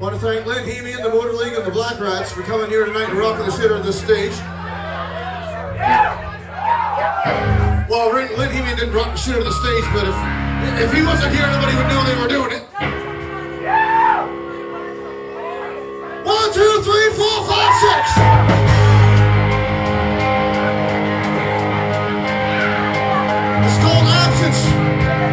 I want to thank Lynn, Hemeon, the Motor League, and the Black Rats for coming here tonight and rocking the shit out of this stage. Well, Lynn Hemeon didn't rock the shit out of the stage, but if he wasn't here, nobody would know they were doing it. 1, 2, 3, 4, 5, 6. It's called absence.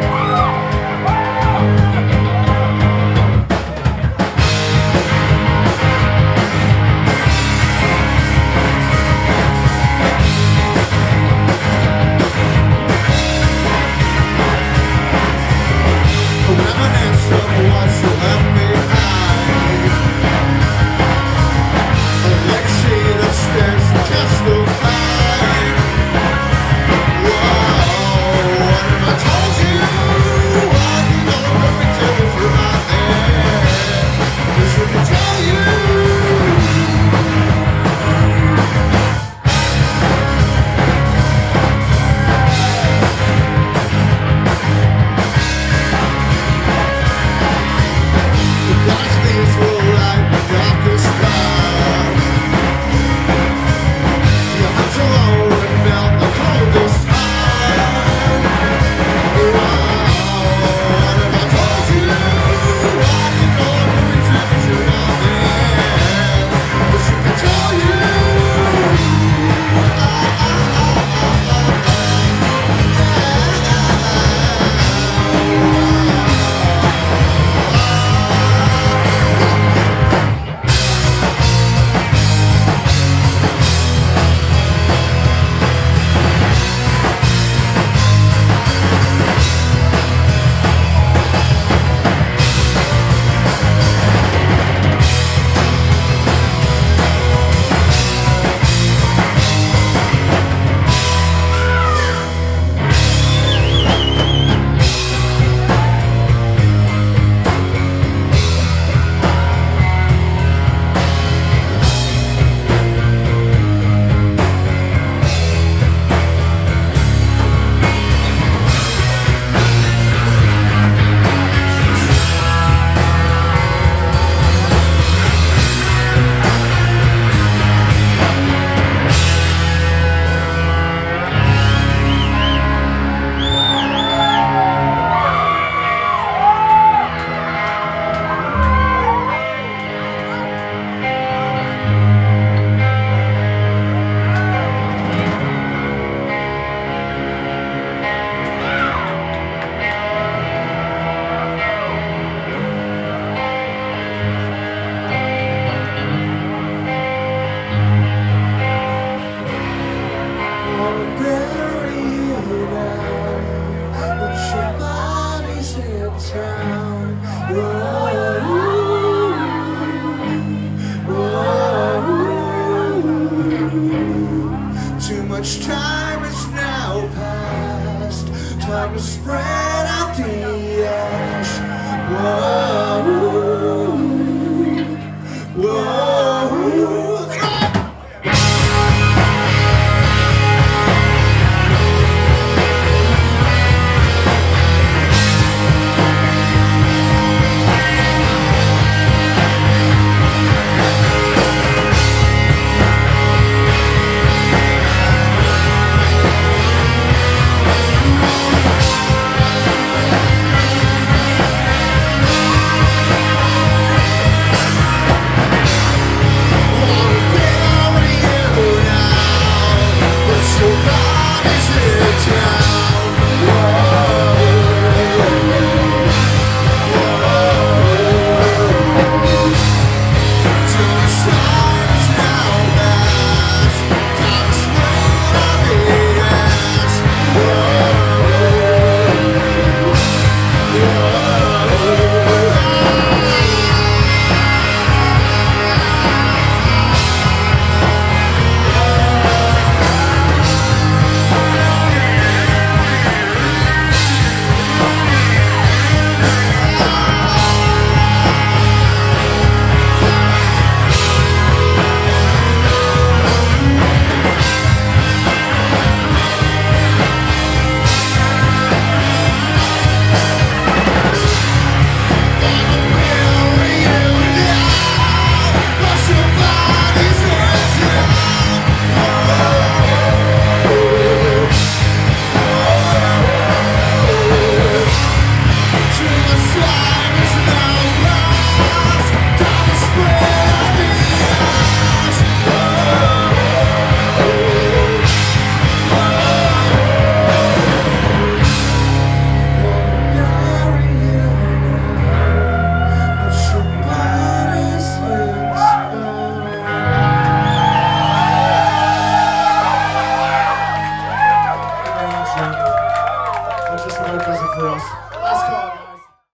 Too much time is now past. Time to spread out the ash. Whoa.